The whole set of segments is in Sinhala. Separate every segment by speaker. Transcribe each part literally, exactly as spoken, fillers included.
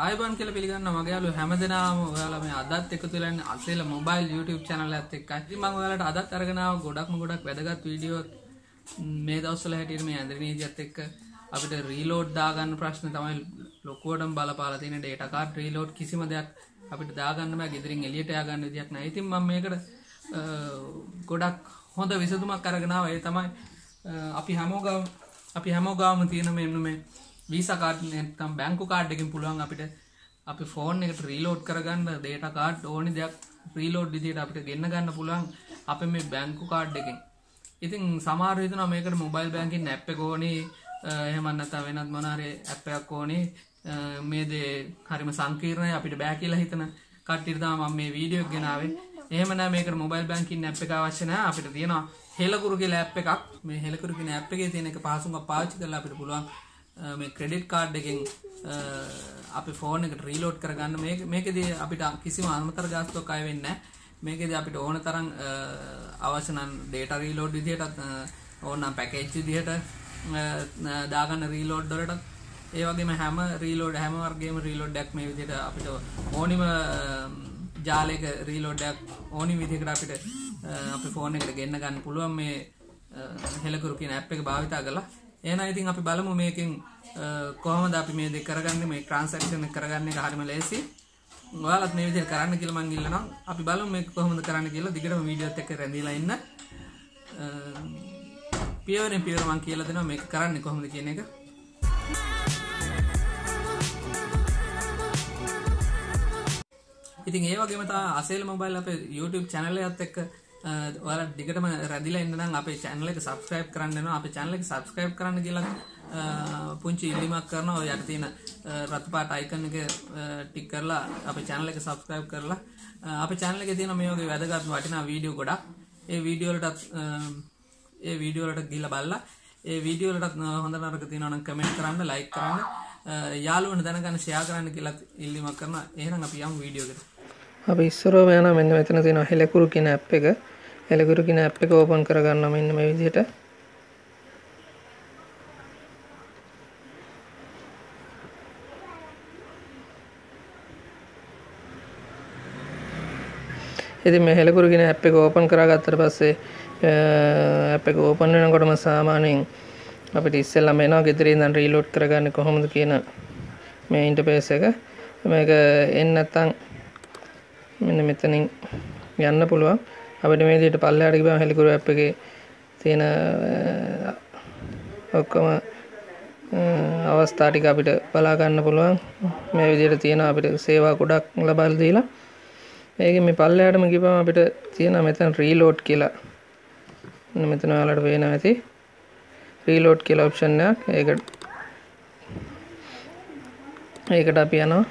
Speaker 1: ආයුබෝවන් කියලා පිළිගන්නවා මගේ යාළුවෝ හැමදෙනාම ඔයාලා මේ අදත් එකතු වෙලා ඉන්න අසේල මොබයිල් YouTube channel එකත් එක්කයි. ඉතින් මම ඔයාලට අදත් අරගෙන ආව ගොඩක්ම ගොඩක් වැදගත් වීඩියෝ මේ දවස්වල හැටියට මේ ඇඳරි නීතියත් එක්ක අපිට රීලෝඩ් දාගන්න ප්‍රශ්න තමයි ලොකුවටම බලපාලා තියෙන data card රීලෝඩ් කිසිම දෙයක් අපිට දාගන්න බෑ ගෙදරින් එළියට යා ගන්න විදියක් නැහැ. ඉතින් මම මේකට ගොඩක් හොඳ විසඳුමක් අරගෙන ආවා. ඒ තමයි අපි හැමෝගම අපි හැමෝගම තියෙන මෙන්න මේ Visa card නැත්නම් බැංකු කාඩ් එකකින් පුළුවන් අපිට අපි ෆෝන් එකට රීලෝඩ් කරගන්න data card ඕනි දෙයක් රීලෝඩ් විදියට අපිට ගෙන්න ගන්න පුළුවන් අපේ මේ බැංකු කාඩ් එකෙන්. ඉතින් සමහරව හිතනවා මේකට මොබයිල් බැංකින් ඇප් එක ඕනි එහෙම නැත්නම් වෙනත් මොන හරි ඇප් එකක් ඕනි මේ දේ හරිම සංකීර්ණයි අපිට බෑ කියලා හිතන කට්ටියට තමයි මම මේ වීඩියෝ එක ගෙනාවේ. එහෙම නැහැ මේකට මොබයිල් බැංකින් ඇප් එක අවශ්‍ය නැහැ. අපිට තියෙනවා හෙලකුරු කියලා ඇප් එකක්. මේ හෙලකුරු කියන ඇප් එකේ තියෙන එක පහසුකම් පාවිච්චි කරලා අපිට පුළුවන් මේ ක්‍රෙඩිට් කාඩ් එකෙන් අපි ෆෝන් එකට රීලෝඩ් කරගන්න. මේක මේකෙදී අපිට කිසිම අමතර ගාස්තුවක් අය වෙන්නේ නැහැ. මේකෙදී අපිට ඕන තරම් අවශ්‍ය නම් data රීලෝඩ් විදිහට ඕන නම් පැකේජ් විදිහට දාගන්න රීලෝඩ් වලට ඒ වගේම හැම රීලෝඩ් හැම වර්ගයේම රීලෝඩ් එකක් මේ විදිහට අපිට ඕනිම ජාලයක රීලෝඩ් එකක් ඕනි විදිහකට අපිට අපේ ෆෝන් එකට ගෙන්න ගන්න පුළුවන් මේ හෙලකුරු කියන ඇප් එක භාවිතා කරලා. එහෙනම් ඉතින් අපි බලමු මේකෙන් කොහොමද අපි මේ දෙක කරගන්නේ මේ ට්‍රාන්සැක්ෂන් එක කරගන්න එක හරියම ලේසි. ඔයාලත් මේ විදිහට කරන්න කියලා මම ඉල්ලනවා. අපි බලමු මේක කොහොමද කරන්න කියලා. දිගටම වීඩියෝත් එක්ක රැඳිලා ඉන්න. පියවරෙන් පියවර මම කියලා දෙනවා මේක කරන්නේ කොහොමද කියන එක. ඉතින් ඒ වගේම තමයි අසේල මොබයිල් අපේ YouTube channel එකත් එක්ක ඔයාලා දිගටම රැඳිලා ඉන්න නම් අපේ channel එක subscribe කරන්න වෙනවා. අපේ channel එක subscribe කරන්න කියලා පුංචි ඉල්ලීමක් කරනවා. ඔය යට තියෙන රතු පාට icon එක ටික් කරලා අපේ channel එක subscribe කරලා අපේ channel එකේ තියෙන මේ වගේ වැදගත් වටිනා වීඩියෝ ගොඩක් ඒ වීඩියෝ වලටත් ඒ වීඩියෝ වලට ගිහලා බලලා ඒ වීඩියෝ වලටත් හොඳ නරක තියෙනවා නම් කමෙන්ට් කරන්න, like කරන්න, යාළුවන්ට දැනගන්න share කරන්න කියලා ඉල්ලීමක් කරනවා. එහෙනම් අපි යමු වීඩියෝ එකට. අපි ඉස්සරව යනවා මෙන්න මෙතන තියෙනවා හෙලකුරු කියන ඇප් එක. හෙලකුරු කියන ඇප් එක ඕපන් කරගන්නවා මෙන්න මේ විදිහට. ඉතින් මේ හෙලකුරු කියන ඇප් එක ඕපන් කරගත්තට පස්සේ ඇප් එක ඕපන් වෙනකොටම සාමාන්‍යයෙන් අපිට ඉස්සෙල්ලාම එනවා ගෙදරින් ඉඳන් රීලෝඩ් කරගන්නේ කොහොමද කියන මේ ඉන්ටර්ෆේස් එක. මේක එන්න නැත්නම් මෙන්න මෙතනින් යන්න පුළුවන්. අපිට මේ විදිහට පල්ලෙහාට ගිහම හෙලකුරු ඇප් එකේ තියෙන ඔක්කොම අවස්ථා ටික අපිට බලා ගන්න පුළුවන්. මේ විදිහට තියෙන අපිට සේවා ගොඩක් ලබා දීලා. ඒකෙන් මේ පල්ලෙහාටම ගිහම අපිට තියෙන මෙතන රීලෝඩ් කියලා. මෙතන ඔයාලට පේනවා ඇති. රීලෝඩ් කියලා ඔප්ෂන් එකක්. ඒකට ඒකට අපි යනවා.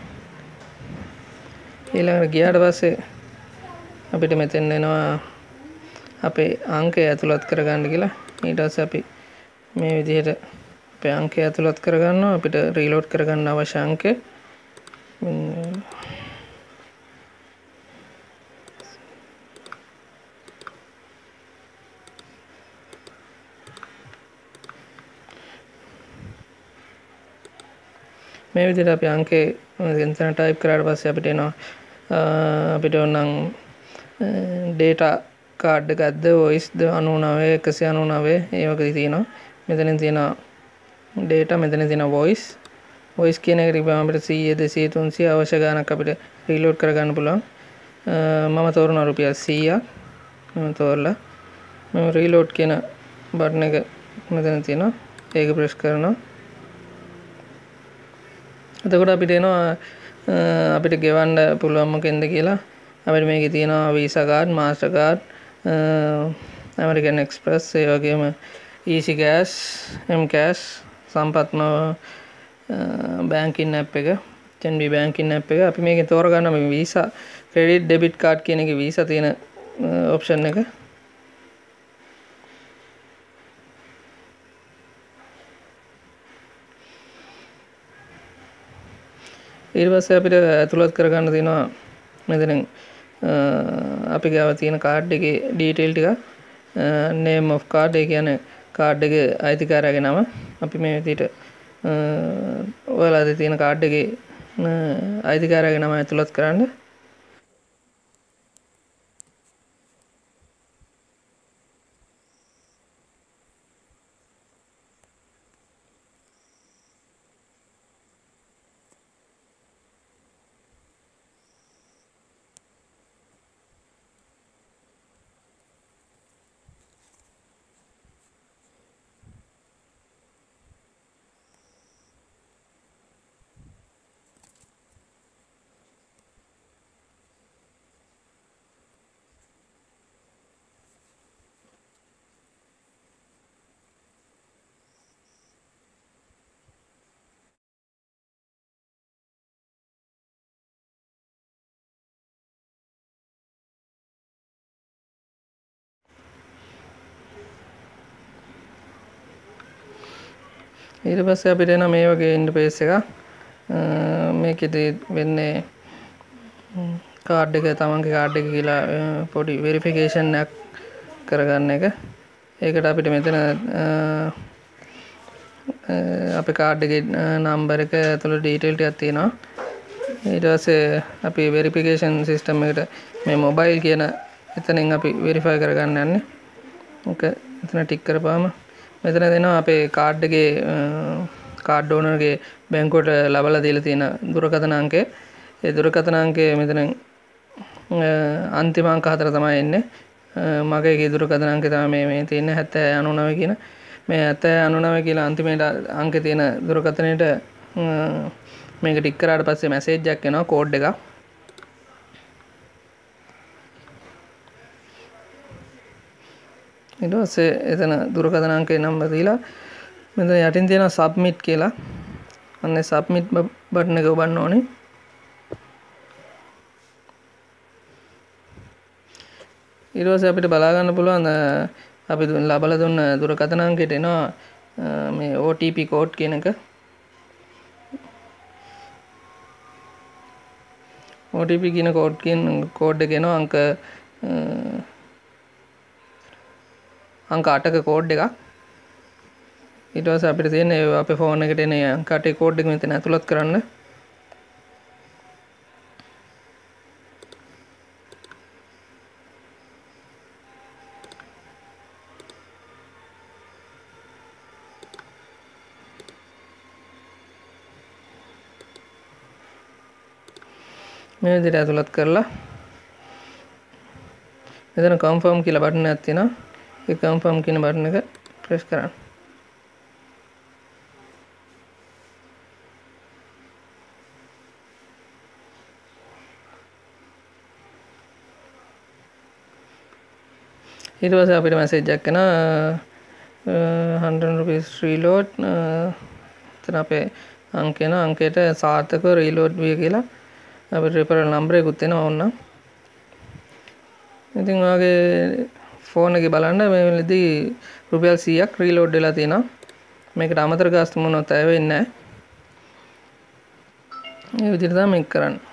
Speaker 1: ඊළඟට ගියාට පස්සේ අපිට මෙතෙන් එනවා අපේ අංකය ඇතුළත් කරගන්න කියලා. ඊට පස්සේ අපි මේ විදිහට අපේ අංකය ඇතුළත් කරගන්නවා. අපිට රීලෝඩ් කරගන්න අවශ්‍ය අංකය මේ විදිහට අපි අංකේ එතන ටයිප් කරාට පස්සේ අපිට එනවා අපිට ඕනනම් data card එකක්ද voice ද ninety-nine එකසිය අනූනවය ඒ වගේ තියෙනවා. මෙතනින් තියෙනවා data, මෙතනින් තියෙනවා voice. voice කියන එකට ගිහම අපිට සීය දෙසිය තුන්සිය අවශ්‍ය ගාණක් අපිට රීලෝඩ් කරගන්න පුළුවන්. මම තෝරනවා රුපියල් සීයක්. මම තෝරලා මම රීලෝඩ් කියන බටන් එක මෙතන තියෙනවා. ඒක ප්‍රෙස් කරනවා. එතකොට අපිට එනවා අපිට ගෙවන්න පුළුවන් මොකෙන්ද කියලා. අපිට මේකේ තියෙනවා Visa card, Master card, American Express, ඒ වගේම Easy Cash, M Cash, සම්පත්ම බැංකින් ඇප් එක, H N B banking app එක. අපි මේකේ තෝරගන්න මේ Visa, Credit, Debit card කියන එකේ Visa තියෙන ඔප්ෂන් එක. ඊට පස්සේ අපිට ඇතුළත් කරගන්න තියෙනවා මෙතනින් අපි ගාව තියෙන කාඩ් එකේ ඩීටේල් ටික name of card ඒ කියන්නේ කාඩ් එකේ අයිතිකාරයාගේ නම. අපි මේ විදිහට ඔයාලා තියෙන කාඩ් එකේ අයිතිකාරයාගේ නම ඇතුළත් කරන්න. ඊට පස්සේ අපිට එන මේ වගේ ඉන්ටර්ෆේස් එකක්. මේකෙදි වෙන්නේ කාඩ් එක තමන්ගේ කාඩ් එක කියලා පොඩි වෙරිෆිකේෂන් එකක් කරගන්න එක. ඒකට අපිට මෙතන අපේ කාඩ් එකේ නම්බර් එක ඇතුළේ ඩීටේල් ටිකක් තියෙනවා. ඊට පස්සේ අපි වෙරිෆිකේෂන් සිස්ටම් එකට මේ මොබයිල් කියන එතනින් අපි වෙරිෆයි කරගන්න යන්නේ. ඕක එතන ටික් කරපුවාම මෙතන දෙනවා අපේ කාඩ් එකේ කාඩ් ඕනර්ගේ බැංකුවට ලබලා දීලා තියෙන දුරකථන අංකය. ඒ දුරකථන අංකය මෙතන අන්තිම අංක හතර තමයි එන්නේ. මගේ දුරකථන අංකය තමයි මේ මේ තියෙන්නේ හැත්තෑ අනූනව කියන. මේ හැත්තෑ අනූනව කියලා අන්තිමේට අංකේ තියෙන දුරකථනයට මේක ටික් කරාට පස්සේ මැසේජ් එකක් එනවා කෝඩ් එකක්. ඊට පස්සේ එතන දුරකථන අංකේ නම්බර දීලා මෙතන යටින් තියෙනවා සබ්මිට් කියලා. අන්න සබ්මිට් බටන් එක ඔබන්න ඕනේ. ඊට පස්සේ අපිට බලා ගන්න පුළුවන් අපි ලබලා දුන්න දුරකථන අංකයට එනවා මේ O T P කෝඩ් කියන එක. O T P කියන කෝඩ් කියන කෝඩ් එක එනවා අංක අංක අටක කෝඩ් එකක්. ඊට පස්සේ අපිට තියෙන්නේ අපේ ෆෝන් එකට එන අංක අටේ කෝඩ් එක මෙතන ඇතුළත් කරන්න. මේ විදිහට ඇතුළත් කරලා මෙතන කන්ෆර්ම් කියලා බටන් එකක් තියෙනවා. ඒ කන්ෆර්ම් කියන බටන් එක ප්‍රෙස් කරන්න. ඊට පස්සේ අපිට මැසේජ් එකක් එනවා hundred rupees reload. එතන අපේ අංකය එනවා. අංකයට සාර්ථකව රීලෝඩ් විය කියලා අපිට රිෆරල් නම්බර් එකකුත් එනවා ඕන්න. ඉතින් ඔයාගේ ෆෝන් එකේ බලන්න මේ වෙලෙදී රුපියල් සීයක් රීලෝඩ් වෙලා තියෙනවා. මේකට අමතර ගාස්තු මොනවත් ඇවෙන්නේ නැහැ. මේ විදිහට තමයි මේක කරන්නේ.